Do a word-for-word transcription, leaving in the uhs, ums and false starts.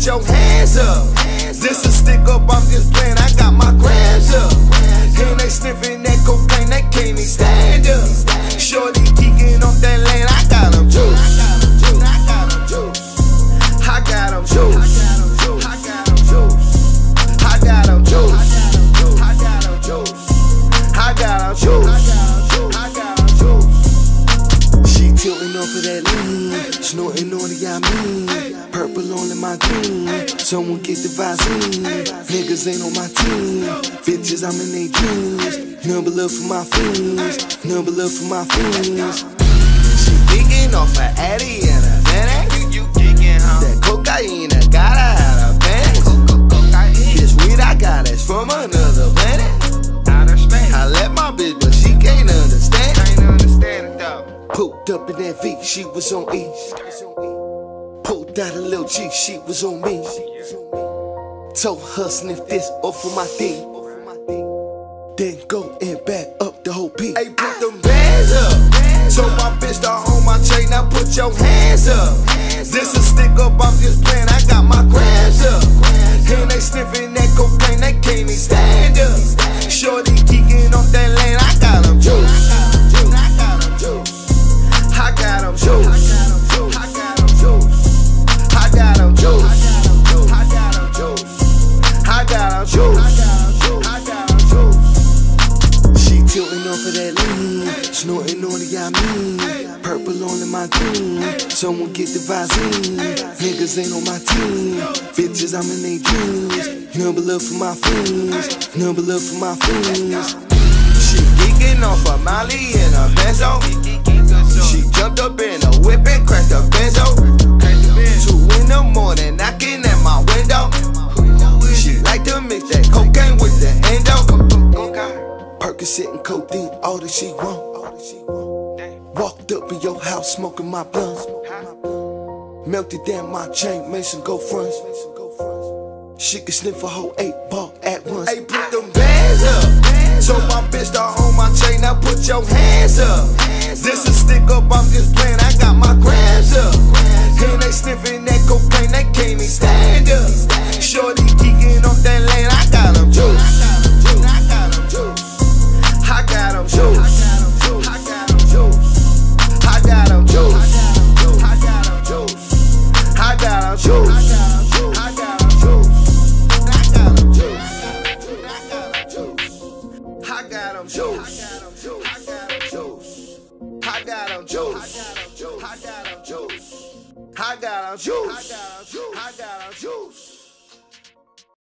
put your hands up. This a stick up, I'm just playing, I got my grams up. And they sniffing that cocaine, they can't even stand up. Shorty geeking off that lane, I got them juice. I got them juice. I got them juice. I got them juice. I got them juice. I got them juice. I got them juice. I got them juice. She tilting off of that lean, snorting on it, I mean. Purple on in my green, someone get the Vaseline. Niggas ain't on my team, bitches I'm in they dreams. None but love for my fiends, none but love for my fiends. She geeking off her Addy and a Xanax. You geeking, huh? That cocaine, I gotta have a panic. This weed I got is from another planet. Outer space. I let my bitch, but she can't understand. Can't understand it though. Pooped up in that V, she was on E. Pulled out a little G, she was on me. Told her sniff this off of my D. Then go and back up the whole P. Hey, put them bands up. So my bitch start on my chain, now put your hands up. This a stick up, I'm just playing, I got my grams up. And they sniffing that cocaine, they can't even stand up. Shorty geeking off that lane, I got them juice. I got them juice. I got them juice. I got them juice. I got them juice. I got them juice. I got them juice. I got them juice. She tilting off of that lean, snorting on it, I mean. Purple on in my green, someone get the Vaseline. Niggas ain't on my team, bitches I'm in they dreams. None but love for my fiends, none but love for my fiends. She geeking off of Molly in a benzo. She jumped up in a whip and crashed the benzo. Two in the morning, knocking at my window. She like to mix that cocaine with the endo. Percocet and codeine, all that she want. Walked up in your house, smoking my blunt. Melted down my chain, made some go fronts. She can sniff a whole eight ball at once. Hey, put them bands up. So my bitch start on my chain, now put your hands up. This a stick up, I'm just playing, I got my grams up. And they sniffing that cocaine, they can't even stand up. Shorty geeking off that lane, I got them juice. I got them juice. I got them juice. I got them juice. I got them juice. I got them juice. I got them juice. I got them juice. I got them juice. I got them juice. I got them juice. I got them juice. I got them juice. I got them juice. I got them juice. I got them juice.